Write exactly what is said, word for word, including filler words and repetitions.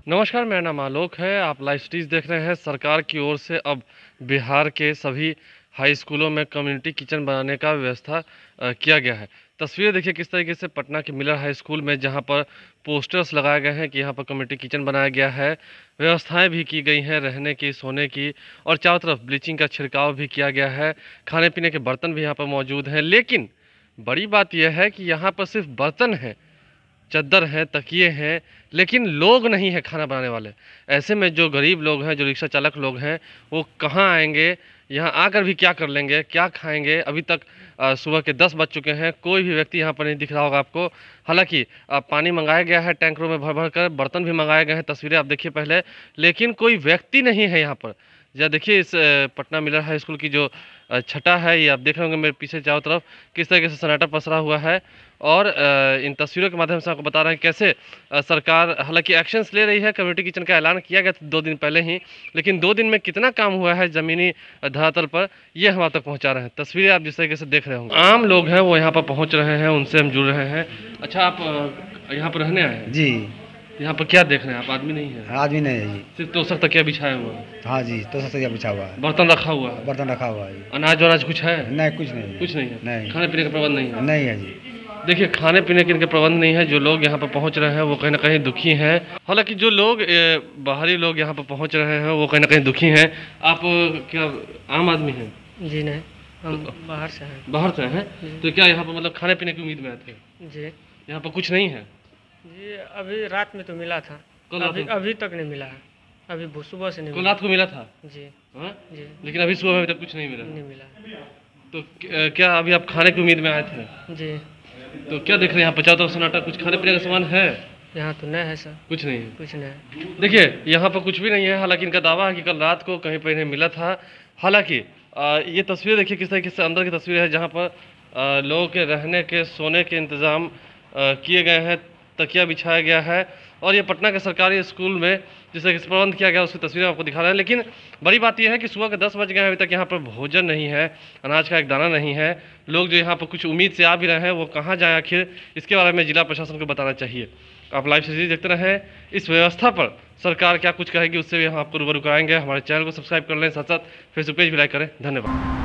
नमस्कार, मेरा नाम आलोक है। आप लाइव स्ट्रीज देख रहे हैं। सरकार की ओर से अब बिहार के सभी हाई स्कूलों में कम्युनिटी किचन बनाने का व्यवस्था अ, किया गया है। तस्वीरें देखिए किस तरीके से पटना के मिलर हाई स्कूल में, जहां पर पोस्टर्स लगाए गए हैं कि यहां पर कम्युनिटी किचन बनाया गया है। व्यवस्थाएं भी की गई हैं रहने की, सोने की, और चारों तरफ ब्लीचिंग का छिड़काव भी किया गया है। खाने पीने के बर्तन भी यहाँ पर मौजूद हैं। लेकिन बड़ी बात यह है कि यहाँ पर सिर्फ बर्तन हैं, चद्दर हैं, तकिए हैं, लेकिन लोग नहीं हैं खाना बनाने वाले। ऐसे में जो गरीब लोग हैं, जो रिक्शा चालक लोग हैं, वो कहाँ आएँगे? यहाँ आकर भी क्या कर लेंगे? क्या खाएँगे? अभी तक अ, सुबह के दस बज चुके हैं, कोई भी व्यक्ति यहाँ पर नहीं दिख रहा होगा आपको। हालाँकि अ, पानी मँगाया गया है टैंकरों में भर-भर कर, बर्तन भी मँगाए गए हैं, तस्वीरें आप देखिए पहले, लेकिन कोई व्यक्ति नहीं है यहाँ पर। या देखिए इस अ, पटना मिलर हाई स्कूल की जो अ, छठा है, ये आप देख रहे होंगे मेरे पीछे चारों तरफ किस तरीके से सन्नाटा पसरा हुआ है। और अ, इन तस्वीरों के माध्यम से आपको बता रहे हैं कैसे अ, सरकार हालांकि एक्शंस ले रही है। कम्युनिटी किचन का ऐलान किया गया था दो दिन पहले ही, लेकिन दो दिन में कितना काम हुआ है ज़मीनी अ, धरातल पर, ये हम आप तक पहुंचा रहे हैं। तस्वीरें आप जिस तरीके से देख रहे होंगे, आम लोग हैं वो यहाँ पर पहुँच रहे हैं, उनसे हम जुड़ रहे हैं। अच्छा, आप अ, यहाँ पर रहने आए हैं? जी। यहाँ पर क्या देख रहे हैं आप? आदमी नहीं है, आदमी नहीं है जी। सिर्फ तोशक तकिया बिछाया हुआ है, हाँ जी, तो सरिया बिछा हुआ है, बर्तन रखा हुआ है, बर्तन रखा हुआ है जी। अनाज वनाज कुछ है? नहीं, कुछ नहीं है। कुछ नहीं है। नहीं, खाने पीने का प्रबंध नहीं है? नहीं है जी। देखिए, खाने पीने के इनके प्रबंध नहीं है। जो लोग यहाँ पर पहुँच रहे हैं वो कहीं ना कहीं दुखी हैं। हालांकि जो लोग ए, बाहरी लोग यहाँ पर पहुँच रहे हैं वो कहीं ना कहीं दुखी हैं। आप अ, क्या आम आदमी हैं? जी नहीं, हम बाहर से हैं। बाहर से हैं? तो क्या यहाँ पर मतलब खाने पीने की उम्मीद में आए थे? जी यहाँ पर कुछ नहीं है? जी, अभी रात में तो मिला था, कल रात अभी में? अभी तक नहीं मिला है, अभी भू- सुबह से नहीं कल मिला। रात को मिला था? जी हाँ? जी, लेकिन अभी सुबह में अभी तक कुछ नहीं मिला। नहीं मिला। तो क- क्या अभी आप खाने की उम्मीद में आए थे? जी, तो क्या देख रहे हैं यहाँ पचास तरफ सन्नाटा? कुछ खाने पीने का सामान है? यहाँ तो नहीं है सर, कुछ नहीं है। कुछ नहीं है। देखिए, यहाँ पर कुछ भी नहीं है। हालांकि इनका दावा है कि कल रात को कहीं पर इन्हें मिला था। हालांकि अ, ये तस्वीर देखिए किस तरीके से अंदर की तस्वीर है, जहाँ पर अ, लोगों के रहने के, सोने के इंतज़ाम अ, किए गए हैं, तकिया बिछाया गया है। और ये पटना के सरकारी स्कूल में जिस तरीके से प्रबंध किया गया उसकी तस्वीरें आपको दिखा रहे हैं। लेकिन बड़ी बात यह है कि सुबह के दस बज गए हैं, अभी तक यहाँ पर भोजन नहीं है, अनाज का एक दाना नहीं है। लोग जो यहाँ पर कुछ उम्मीद से आ भी रहे हैं वो कहाँ जाएँ आखिर, इसके बारे में जिला प्रशासन को बताना चाहिए। आप लाइव सीरीज देखते रहें। इस व्यवस्था पर सरकार क्या कुछ कहेगी उससे भी हम आपको रूबरू कराएंगे। हमारे चैनल को सब्सक्राइब कर लें, साथ साथ फेसबुक पेज भी लाइक करें। धन्यवाद।